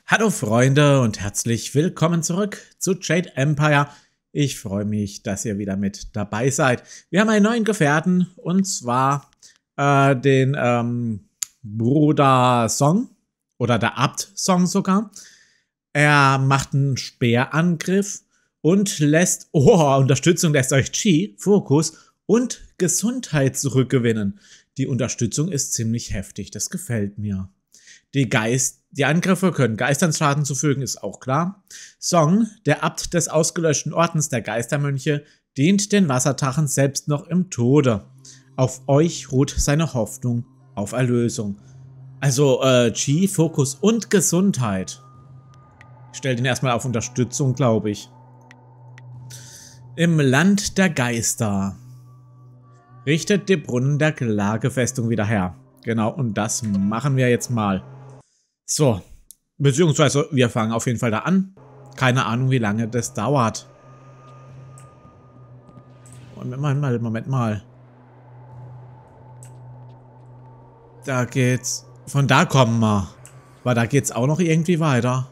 Hallo Freunde und herzlich willkommen zurück zu Jade Empire. Ich freue mich, dass ihr wieder mit dabei seid. Wir haben einen neuen Gefährten und zwar den Bruder Song oder der Abt Song sogar. Er macht einen Speerangriff und lässt, Unterstützung lässt euch Chi, Fokus und Gesundheit zurückgewinnen. Die Unterstützung ist ziemlich heftig, das gefällt mir. Die Angriffe können Geistern Schaden zufügen, ist auch klar. Song, der Abt des ausgelöschten Ordens der Geistermönche, dient den Wasserdrachen selbst noch im Tode. Auf euch ruht seine Hoffnung auf Erlösung. Also Chi, Fokus und Gesundheit. Ich stelle den erstmal auf Unterstützung, glaube ich. Im Land der Geister. Richtet die Brunnen der Klagefestung wieder her. Genau, und das machen wir jetzt mal. So, beziehungsweise wir fangen auf jeden Fall da an. Keine Ahnung, wie lange das dauert. Moment mal. Da geht's. Von da kommen wir. Aber da geht's auch noch irgendwie weiter.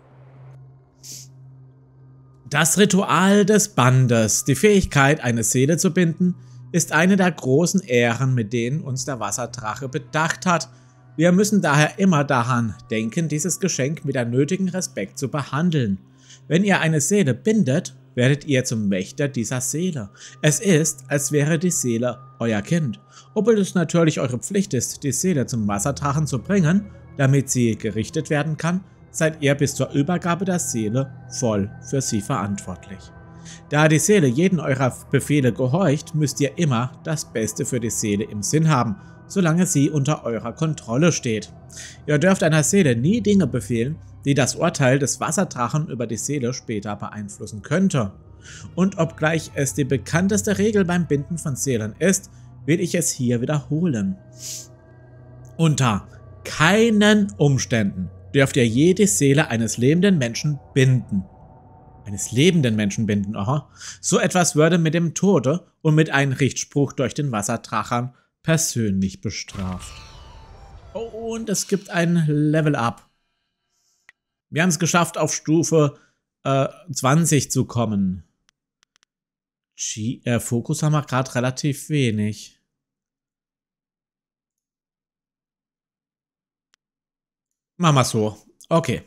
Das Ritual des Bandes, die Fähigkeit, eine Seele zu binden, ist eine der großen Ehren, mit denen uns der Wasserdrache bedacht hat. Wir müssen daher immer daran denken, dieses Geschenk mit der nötigen Respekt zu behandeln. Wenn ihr eine Seele bindet, werdet ihr zum Wächter dieser Seele. Es ist, als wäre die Seele euer Kind. Obwohl es natürlich eure Pflicht ist, die Seele zum Wasserdrachen zu bringen, damit sie gerichtet werden kann, seid ihr bis zur Übergabe der Seele voll für sie verantwortlich. Da die Seele jeden eurer Befehle gehorcht, müsst ihr immer das Beste für die Seele im Sinn haben, solange sie unter eurer Kontrolle steht. Ihr dürft einer Seele nie Dinge befehlen, die das Urteil des Wasserdrachen über die Seele später beeinflussen könnte. Und obgleich es die bekannteste Regel beim Binden von Seelen ist, will ich es hier wiederholen. Unter keinen Umständen dürft ihr jede Seele eines lebenden Menschen binden. Eines lebenden Menschen binden, aha. So etwas würde mit dem Tode und mit einem Richtspruch durch den Wasserdrachen persönlich bestraft. Oh, und es gibt ein Level-Up. Wir haben es geschafft, auf Stufe 20 zu kommen. Fokus haben wir gerade relativ wenig. Machen wir so. Okay.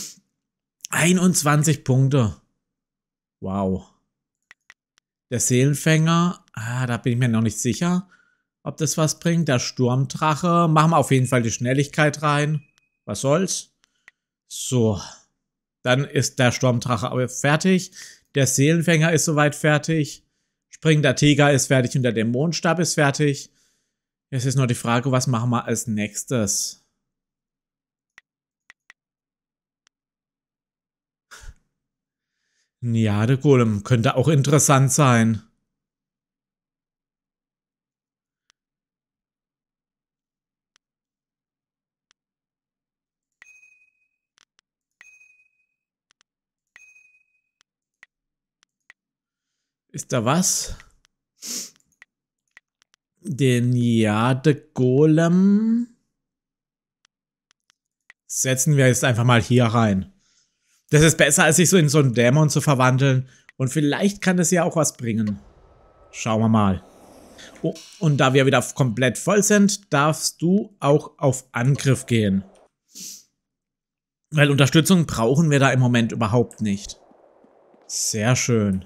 21 Punkte. Wow. Der Seelenfänger, da bin ich mir noch nicht sicher, ob das was bringt. Der Sturmdrache, machen wir auf jeden Fall die Schnelligkeit rein. Was soll's? So. Dann ist der Sturmdrache aber fertig. Der Seelenfänger ist soweit fertig. Springender Tiger ist fertig und der Dämonenstab ist fertig. Jetzt ist nur die Frage, was machen wir als nächstes? Ja, der Golem könnte auch interessant sein. Ist da was? Den Jade-Golem setzen wir jetzt einfach mal hier rein. Das ist besser, als sich so in so einen Dämon zu verwandeln. Und vielleicht kann das ja auch was bringen. Schauen wir mal. Oh, und da wir wieder komplett voll sind, darfst du auch auf Angriff gehen. Weil Unterstützung brauchen wir da im Moment überhaupt nicht. Sehr schön.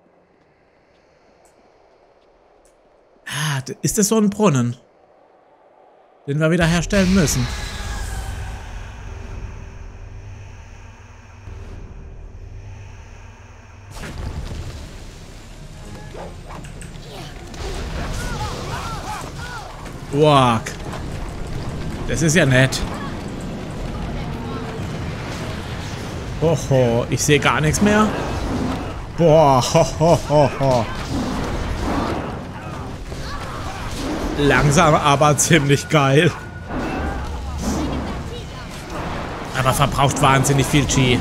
Ist das so ein Brunnen, den wir wieder herstellen müssen? Wow. Das ist ja nett. Hoho, ich sehe gar nichts mehr. Boah, ho. Langsam, aber ziemlich geil. Aber verbraucht wahnsinnig viel Chi.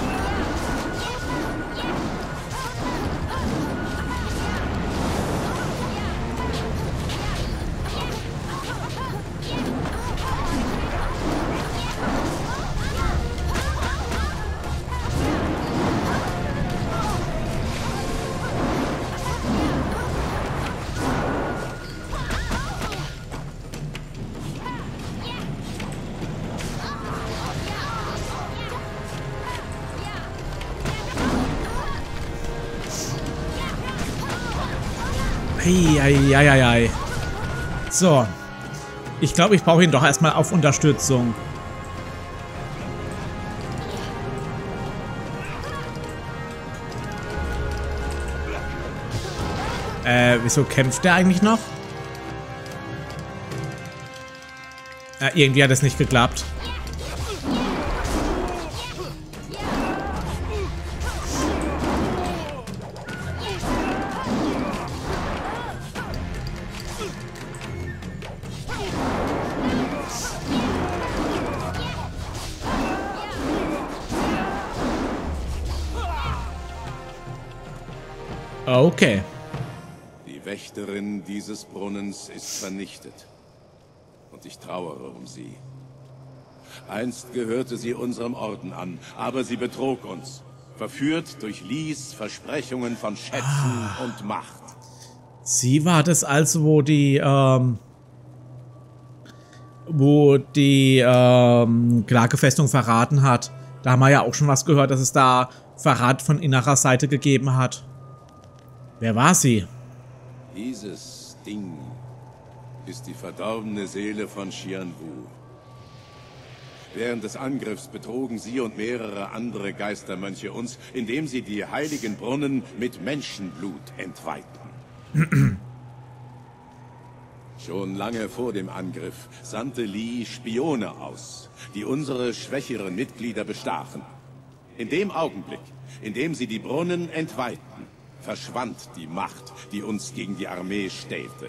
Eieieiei. So. Ich glaube, ich brauche ihn doch erstmal auf Unterstützung. Wieso kämpft der eigentlich noch? Irgendwie hat es nicht geklappt. Okay. Die Wächterin dieses Brunnens ist vernichtet. Und ich trauere um sie. Einst gehörte sie unserem Orden an, aber sie betrog uns. Verführt durch Lys Versprechungen von Schätzen und Macht. Sie war das also, wo die Klagefestung verraten hat. Da haben wir ja auch schon was gehört, dass es da Verrat von innerer Seite gegeben hat. Wer war sie? Dieses Ding ist die verdorbene Seele von Xianwu. Während des Angriffs betrogen sie und mehrere andere Geistermönche uns, indem sie die heiligen Brunnen mit Menschenblut entweihten. Schon lange vor dem Angriff sandte Li Spione aus, die unsere schwächeren Mitglieder bestachen. In dem Augenblick, in dem sie die Brunnen entweihten, verschwand die Macht, die uns gegen die Armee stellte.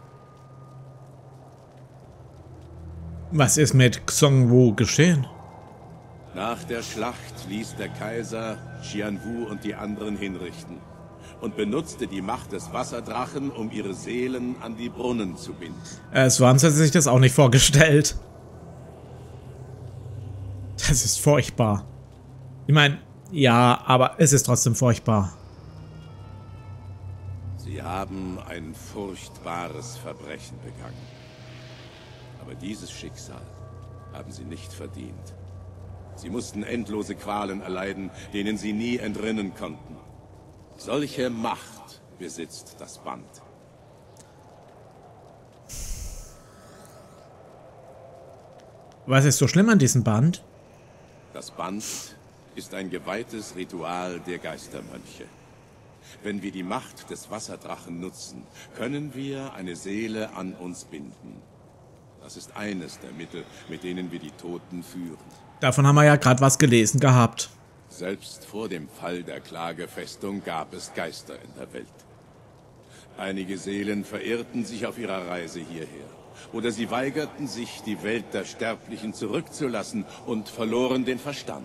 Was ist mit Xiongwu geschehen? Nach der Schlacht ließ der Kaiser Xianwu und die anderen hinrichten und benutzte die Macht des Wasserdrachen, um ihre Seelen an die Brunnen zu binden. So haben sie sich das auch nicht vorgestellt. Das ist furchtbar. Ich meine, ja, aber es ist trotzdem furchtbar. Sie haben ein furchtbares Verbrechen begangen. Aber dieses Schicksal haben sie nicht verdient. Sie mussten endlose Qualen erleiden, denen sie nie entrinnen konnten. Solche Macht besitzt das Band. Was ist so schlimm an diesem Band? Das Band ist ein geweihtes Ritual der Geistermönche. Wenn wir die Macht des Wasserdrachen nutzen, können wir eine Seele an uns binden. Das ist eines der Mittel, mit denen wir die Toten führen. Davon haben wir ja gerade was gelesen gehabt. Selbst vor dem Fall der Klagefestung gab es Geister in der Welt. Einige Seelen verirrten sich auf ihrer Reise hierher. Oder sie weigerten sich, die Welt der Sterblichen zurückzulassen und verloren den Verstand.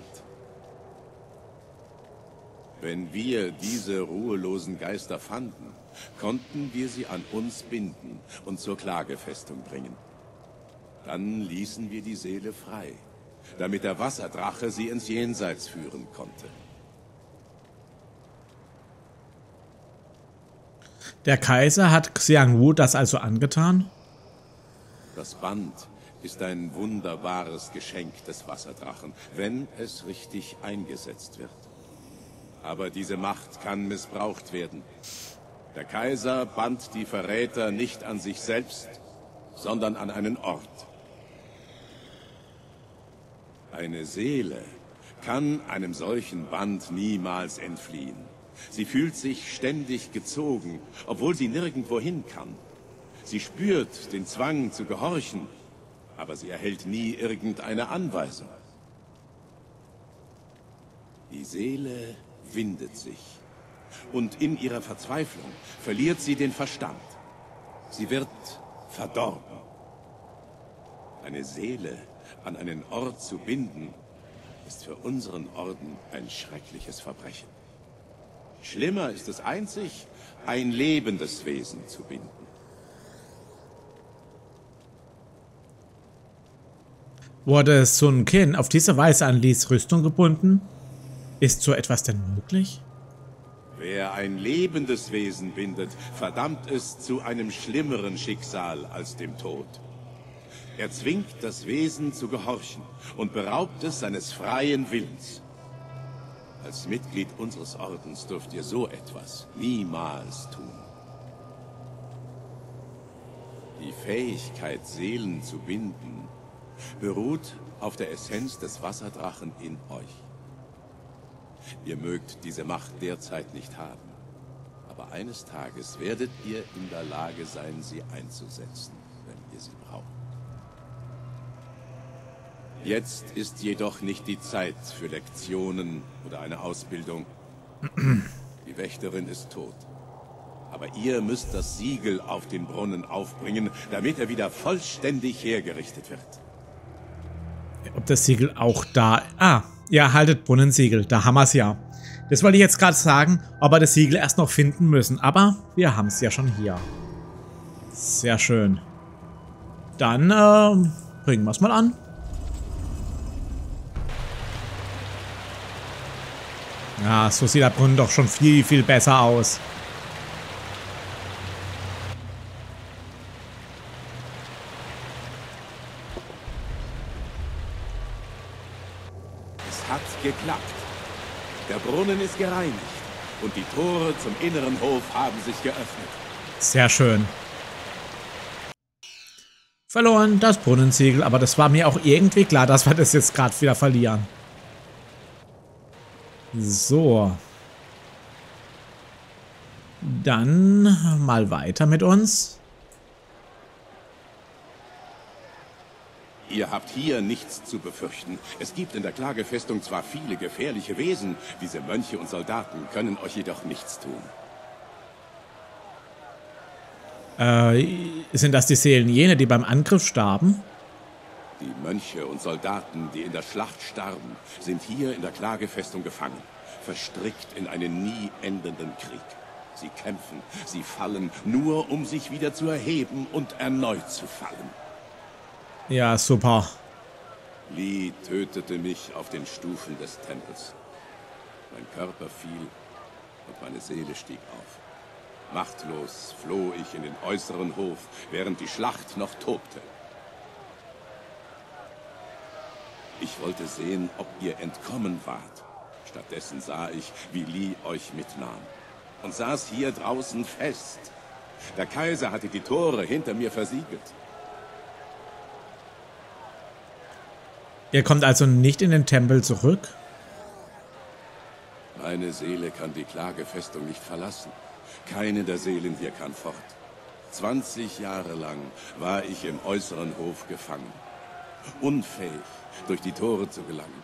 Wenn wir diese ruhelosen Geister fanden, konnten wir sie an uns binden und zur Klagefestung bringen. Dann ließen wir die Seele frei, damit der Wasserdrache sie ins Jenseits führen konnte. Der Kaiser hat Xiangwu das also angetan? Das Band ist ein wunderbares Geschenk des Wasserdrachen, wenn es richtig eingesetzt wird. Aber diese Macht kann missbraucht werden. Der Kaiser band die Verräter nicht an sich selbst, sondern an einen Ort. Eine Seele kann einem solchen Band niemals entfliehen. Sie fühlt sich ständig gezogen, obwohl sie nirgendwo hin kann. Sie spürt den Zwang zu gehorchen, aber sie erhält nie irgendeine Anweisung. Die Seele windet sich und in ihrer Verzweiflung verliert sie den Verstand. Sie wird verdorben. Eine Seele an einen Ort zu binden, ist für unseren Orden ein schreckliches Verbrechen. Schlimmer ist es einzig, ein lebendes Wesen zu binden. Wurde Sun Qin auf diese Weise an Lys Rüstung gebunden? Ist so etwas denn möglich? Wer ein lebendes Wesen bindet, verdammt es zu einem schlimmeren Schicksal als dem Tod. Er zwingt das Wesen zu gehorchen und beraubt es seines freien Willens. Als Mitglied unseres Ordens dürft ihr so etwas niemals tun. Die Fähigkeit, Seelen zu binden, beruht auf der Essenz des Wasserdrachen in euch. Ihr mögt diese Macht derzeit nicht haben, aber eines Tages werdet ihr in der Lage sein, sie einzusetzen, wenn ihr sie braucht. Jetzt ist jedoch nicht die Zeit für Lektionen oder eine Ausbildung. Die Wächterin ist tot. Aber ihr müsst das Siegel auf den Brunnen aufbringen, damit er wieder vollständig hergerichtet wird. Ob das Siegel auch da... Ah, ihr haltet Brunnensiegel, da haben wir es ja. Das wollte ich jetzt gerade sagen, ob wir das Siegel erst noch finden müssen. Aber wir haben es ja schon hier. Sehr schön. Dann bringen wir es mal an. Ja, so sieht der Brunnen doch schon viel, viel besser aus. Es hat geklappt. Der Brunnen ist gereinigt und die Tore zum inneren Hof haben sich geöffnet. Sehr schön. Verloren das Brunnensiegel, aber das war mir auch irgendwie klar, dass wir das jetzt gerade wieder verlieren. So. Dann mal weiter mit uns. Ihr habt hier nichts zu befürchten. Es gibt in der Klagefestung zwar viele gefährliche Wesen, diese Mönche und Soldaten können euch jedoch nichts tun. Sind das die Seelen jene, die beim Angriff starben? Die Mönche und Soldaten, die in der Schlacht starben, sind hier in der Klagefestung gefangen, verstrickt in einen nie endenden Krieg. Sie kämpfen, sie fallen, nur um sich wieder zu erheben und erneut zu fallen. Ja, super. Li tötete mich auf den Stufen des Tempels. Mein Körper fiel und meine Seele stieg auf. Machtlos floh ich in den äußeren Hof, während die Schlacht noch tobte. Ich wollte sehen, ob ihr entkommen wart. Stattdessen sah ich, wie Li euch mitnahm. Und saß hier draußen fest. Der Kaiser hatte die Tore hinter mir versiegelt. Ihr kommt also nicht in den Tempel zurück? Meine Seele kann die Klagefestung nicht verlassen. Keine der Seelen hier kann fort. 20 Jahre lang war ich im äußeren Hof gefangen. Unfähig, durch die Tore zu gelangen.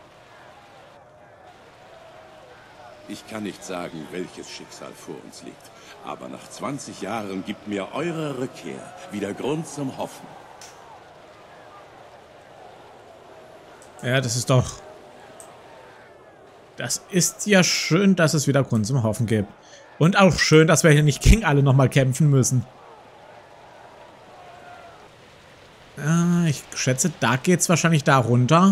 Ich kann nicht sagen, welches Schicksal vor uns liegt. Aber nach 20 Jahren gibt mir eure Rückkehr wieder Grund zum Hoffen. Ja, das ist doch... Das ist ja schön, dass es wieder Grund zum Hoffen gibt. Und auch schön, dass wir hier nicht gegen alle nochmal kämpfen müssen. Ich schätze, da geht es wahrscheinlich da runter.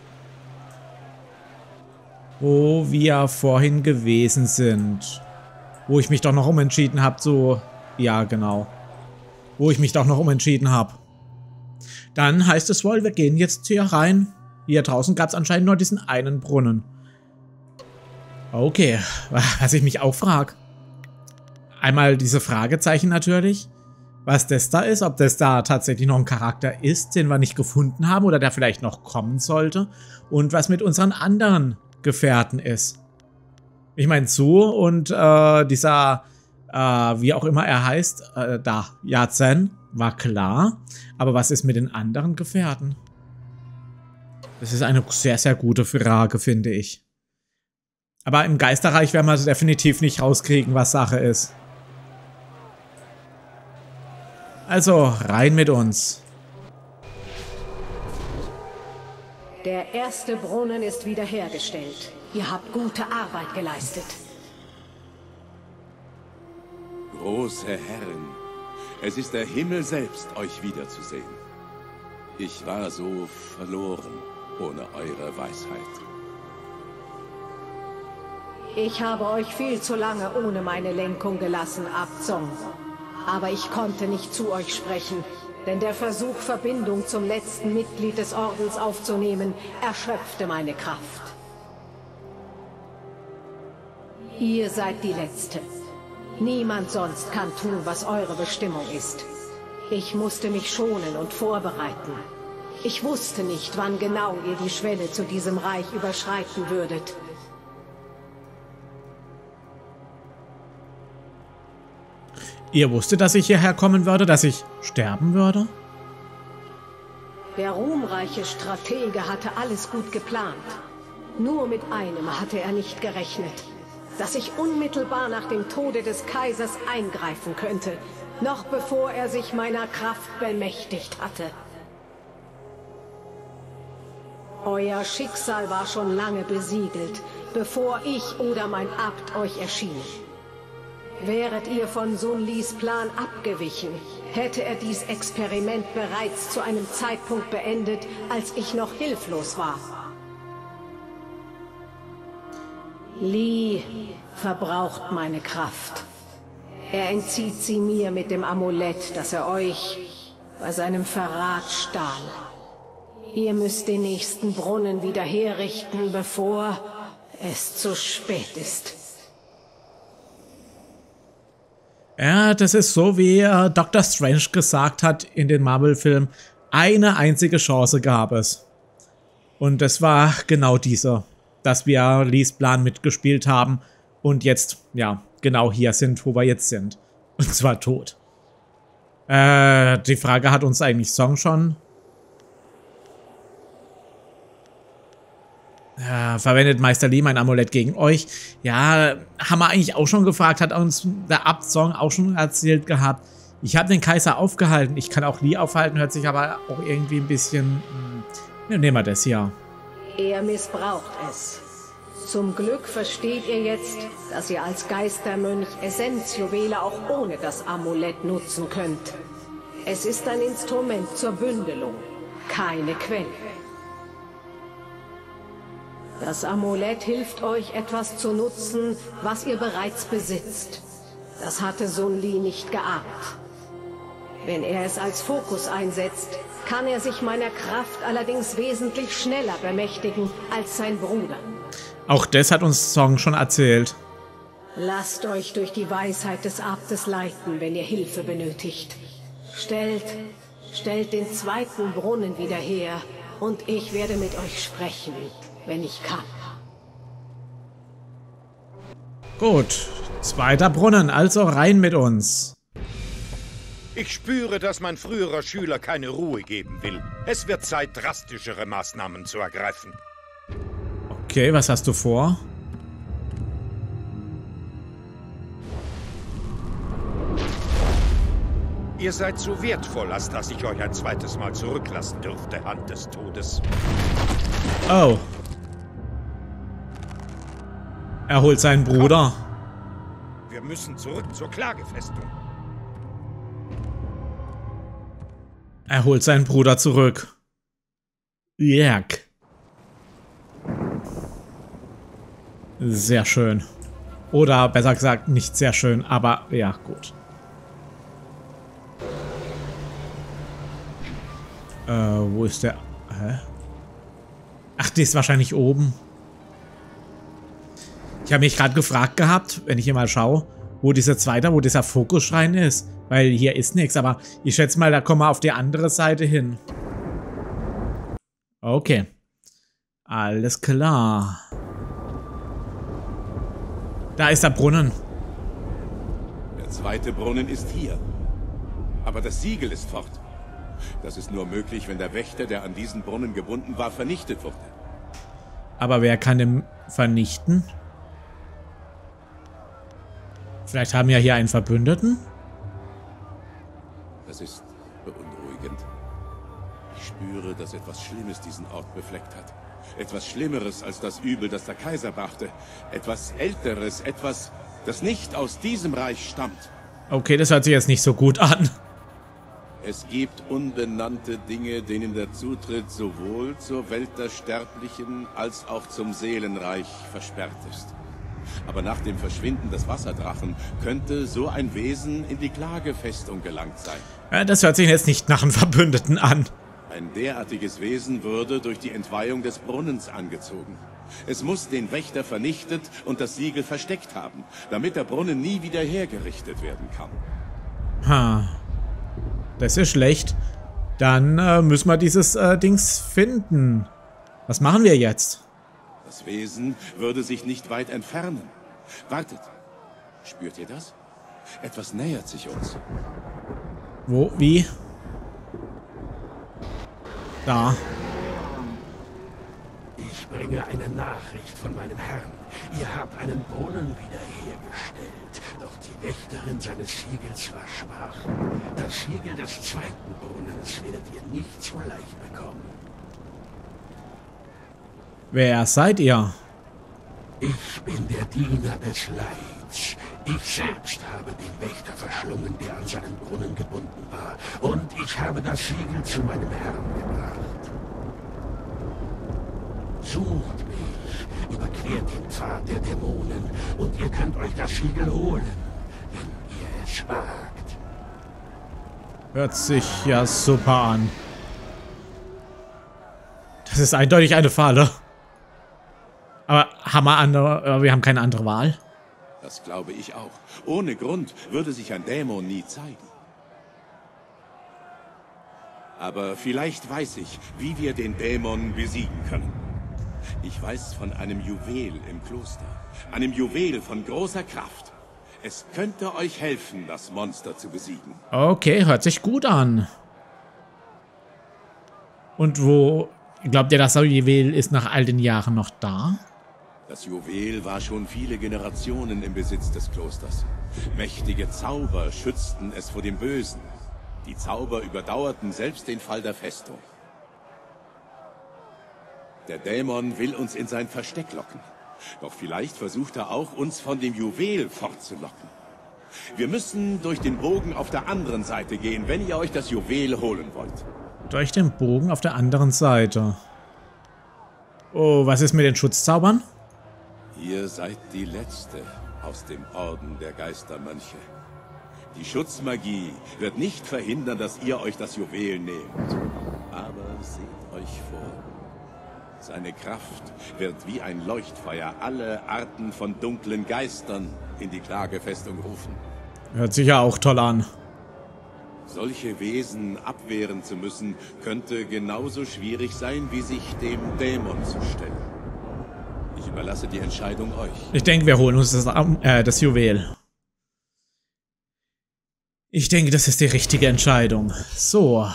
Wo wir vorhin gewesen sind. Wo ich mich doch noch umentschieden habe, so... Ja, genau. Wo ich mich doch noch umentschieden habe. Dann heißt es wohl, wir gehen jetzt hier rein. Hier draußen gab es anscheinend nur diesen einen Brunnen. Okay, was ich mich auch frage. Einmal diese Fragezeichen natürlich. Was das da ist, ob das da tatsächlich noch ein Charakter ist, den wir nicht gefunden haben oder der vielleicht noch kommen sollte. Und was mit unseren anderen Gefährten ist. Ich meine, Zu und dieser, wie auch immer er heißt, da, Yazen, war klar. Aber was ist mit den anderen Gefährten? Das ist eine sehr, sehr gute Frage, finde ich. Aber im Geisterreich werden wir definitiv nicht rauskriegen, was Sache ist. Also, rein mit uns. Der erste Brunnen ist wiederhergestellt. Ihr habt gute Arbeit geleistet. Große Herren, es ist der Himmel selbst, euch wiederzusehen. Ich war so verloren ohne eure Weisheit. Ich habe euch viel zu lange ohne meine Lenkung gelassen, Abt Song. Aber ich konnte nicht zu euch sprechen, denn der Versuch, Verbindung zum letzten Mitglied des Ordens aufzunehmen, erschöpfte meine Kraft. Ihr seid die Letzte. Niemand sonst kann tun, was eure Bestimmung ist. Ich musste mich schonen und vorbereiten. Ich wusste nicht, wann genau ihr die Schwelle zu diesem Reich überschreiten würdet. Ihr wusstet, dass ich hierher kommen würde, dass ich sterben würde? Der ruhmreiche Stratege hatte alles gut geplant. Nur mit einem hatte er nicht gerechnet. Dass ich unmittelbar nach dem Tode des Kaisers eingreifen könnte, noch bevor er sich meiner Kraft bemächtigt hatte. Euer Schicksal war schon lange besiegelt, bevor ich oder mein Abt euch erschienen. Wäret ihr von Sun Lis Plan abgewichen, hätte er dies Experiment bereits zu einem Zeitpunkt beendet, als ich noch hilflos war. Li verbraucht meine Kraft. Er entzieht sie mir mit dem Amulett, das er euch bei seinem Verrat stahl. Ihr müsst den nächsten Brunnen wieder herrichten, bevor es zu spät ist. Ja, das ist so, wie Dr. Strange gesagt hat in den Marvel-Filmen. Eine einzige Chance gab es. Und das war genau diese, dass wir Lis Plan mitgespielt haben und jetzt, ja, genau hier sind, wo wir jetzt sind. Und zwar tot. Die Frage hat uns eigentlich Song schon. Verwendet Meister Li mein Amulett gegen euch? Ja, haben wir eigentlich auch schon gefragt, hat uns der Abt Song auch schon erzählt gehabt. Ich habe den Kaiser aufgehalten, ich kann auch Li aufhalten, hört sich aber auch irgendwie ein bisschen... nehmen wir das hier. Er missbraucht es. Zum Glück versteht ihr jetzt, dass ihr als Geistermönch Essenzjuwele auch ohne das Amulett nutzen könnt. Es ist ein Instrument zur Bündelung, keine Quelle. Das Amulett hilft euch, etwas zu nutzen, was ihr bereits besitzt. Das hatte Sun Li nicht geahnt. Wenn er es als Fokus einsetzt, kann er sich meiner Kraft allerdings wesentlich schneller bemächtigen als sein Bruder. Auch das hat uns Song schon erzählt. Lasst euch durch die Weisheit des Abtes leiten, wenn ihr Hilfe benötigt. Stellt den zweiten Brunnen wieder her und ich werde mit euch sprechen, wenn ich kann. Gut, zweiter Brunnen, also rein mit uns. Ich spüre, dass mein früherer Schüler keine Ruhe geben will. Es wird Zeit, drastischere Maßnahmen zu ergreifen. Okay, was hast du vor? Ihr seid so wertvoll, als dass ich euch ein zweites Mal zurücklassen dürfte, Hand des Todes. Oh. Er holt seinen Bruder. Wir müssen zurück zur Klagefestung. Er holt seinen Bruder zurück. Jack. Sehr schön. Oder besser gesagt, nicht sehr schön, aber ja, gut. Wo ist der? Hä? Ach, die ist wahrscheinlich oben. Ich habe mich gerade gefragt gehabt, wenn ich hier mal schaue, wo dieser Fokusschrein ist. Weil hier ist nichts, aber ich schätze mal, da kommen wir auf die andere Seite hin. Okay. Alles klar. Da ist der Brunnen. Der zweite Brunnen ist hier. Aber das Siegel ist fort. Das ist nur möglich, wenn der Wächter, der an diesen Brunnen gebunden war, vernichtet wurde. Aber wer kann den vernichten? Vielleicht haben wir hier einen Verbündeten? Das ist beunruhigend. Ich spüre, dass etwas Schlimmes diesen Ort befleckt hat. Etwas Schlimmeres als das Übel, das der Kaiser brachte. Etwas Älteres, etwas, das nicht aus diesem Reich stammt. Okay, das hört sich jetzt nicht so gut an. Es gibt unbenannte Dinge, denen der Zutritt sowohl zur Welt der Sterblichen als auch zum Seelenreich versperrt ist. Aber nach dem Verschwinden des Wasserdrachen könnte so ein Wesen in die Klagefestung gelangt sein. Ja, das hört sich jetzt nicht nach einem Verbündeten an. Ein derartiges Wesen würde durch die Entweihung des Brunnens angezogen. Es muss den Wächter vernichtet und das Siegel versteckt haben, damit der Brunnen nie wieder hergerichtet werden kann. Ha. Das ist schlecht. Dann müssen wir dieses Dings finden. Was machen wir jetzt? Das Wesen würde sich nicht weit entfernen. Wartet. Spürt ihr das? Etwas nähert sich uns. Wo? Wie? Da. Ich bringe eine Nachricht von meinem Herrn. Ihr habt einen Brunnen wiederhergestellt, doch die Wächterin seines Siegels versprach. Das Siegel des zweiten Brunnens werdet ihr nicht so leicht bekommen. Wer seid ihr? Ich bin der Diener des Leids. Ich selbst habe den Wächter verschlungen, der an seinen Brunnen gebunden war. Und ich habe das Siegel zu meinem Herrn gebracht. Sucht mich, überquert den Pfad der Dämonen und ihr könnt euch das Siegel holen, wenn ihr es wagt. Hört sich ja super an. Das ist eindeutig eine Falle. Aber wir haben keine andere Wahl. Das glaube ich auch. Ohne Grund würde sich ein Dämon nie zeigen. Aber vielleicht weiß ich, wie wir den Dämon besiegen können. Ich weiß von einem Juwel im Kloster. Einem Juwel von großer Kraft. Es könnte euch helfen, das Monster zu besiegen. Okay, hört sich gut an. Und wo... Glaubt ihr, das Juwel ist nach all den Jahren noch da? Das Juwel war schon viele Generationen im Besitz des Klosters. Mächtige Zauber schützten es vor dem Bösen. Die Zauber überdauerten selbst den Fall der Festung. Der Dämon will uns in sein Versteck locken. Doch vielleicht versucht er auch, uns von dem Juwel fortzulocken. Wir müssen durch den Bogen auf der anderen Seite gehen, wenn ihr euch das Juwel holen wollt. Durch den Bogen auf der anderen Seite. Oh, was ist mit den Schutzzaubern? Ihr seid die Letzte aus dem Orden der Geistermönche. Die Schutzmagie wird nicht verhindern, dass ihr euch das Juwel nehmt. Aber seht euch vor. Seine Kraft wird wie ein Leuchtfeuer alle Arten von dunklen Geistern in die Klagefestung rufen. Hört sich ja auch toll an. Solche Wesen abwehren zu müssen, könnte genauso schwierig sein, wie sich dem Dämon zu stellen. Ich überlasse die Entscheidung euch. Ich denke, wir holen uns das Juwel. Ich denke, das ist die richtige Entscheidung. So.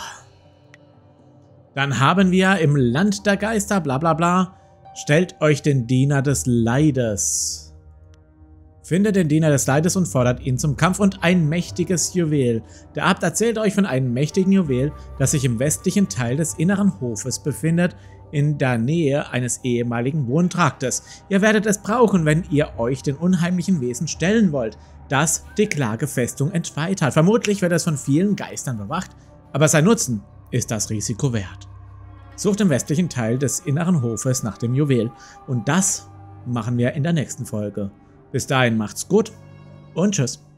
Dann haben wir im Land der Geister, bla bla bla. Stellt euch den Diener des Leides. Findet den Diener des Leides und fordert ihn zum Kampf und ein mächtiges Juwel. Der Abt erzählt euch von einem mächtigen Juwel, das sich im westlichen Teil des inneren Hofes befindet, in der Nähe eines ehemaligen Wohntraktes. Ihr werdet es brauchen, wenn ihr euch den unheimlichen Wesen stellen wollt, das die Klagefestung entweiht hat. Vermutlich wird es von vielen Geistern bewacht, aber sein Nutzen ist das Risiko wert. Sucht im westlichen Teil des inneren Hofes nach dem Juwel. Und das machen wir in der nächsten Folge. Bis dahin macht's gut und tschüss.